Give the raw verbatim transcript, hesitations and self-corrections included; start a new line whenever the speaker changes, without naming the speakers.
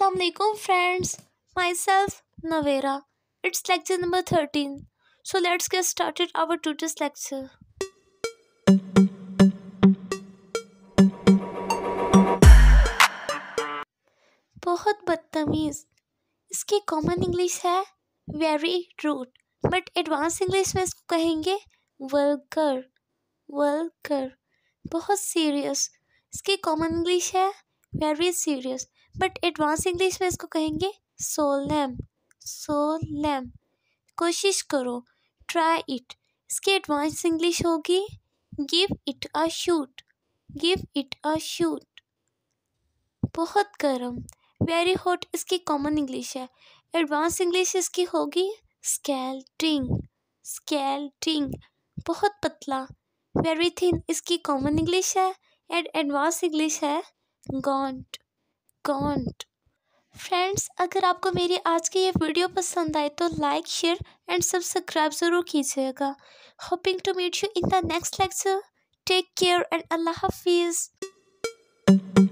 Assalamualaikum friends, myself Navera. It's lecture number thirteen. So let's get started our today's lecture. बहुत बदतमीज, इसकी common English है very rude, but advance English में इसको कहेंगे vulgar vulgar. बहुत सीरियस, इसकी कॉमन इंग्लिश है very serious, but advance English में इसको कहेंगे सोलम सोलम। कोशिश करो, ट्राई इट। इसकी एडवांस इंग्लिश होगी give it a shoot give it a shoot. बहुत गर्म, वेरी हॉट इसकी कॉमन इंग्लिश है। एडवांस इंग्लिश इसकी होगी स्केल्टिंग स्केल्टिंग। बहुत पतला, वेरी थिन इसकी कॉमन इंग्लिश है एंड एडवांस इंग्लिश है गॉन्ट गॉन्ट। फ्रेंड्स, अगर आपको मेरी आज की ये वीडियो पसंद आए तो लाइक शेयर एंड सब्सक्राइब ज़रूर कीजिएगा। Hoping to meet you in the next lecture. Take care and अल्लाह हाफिज़।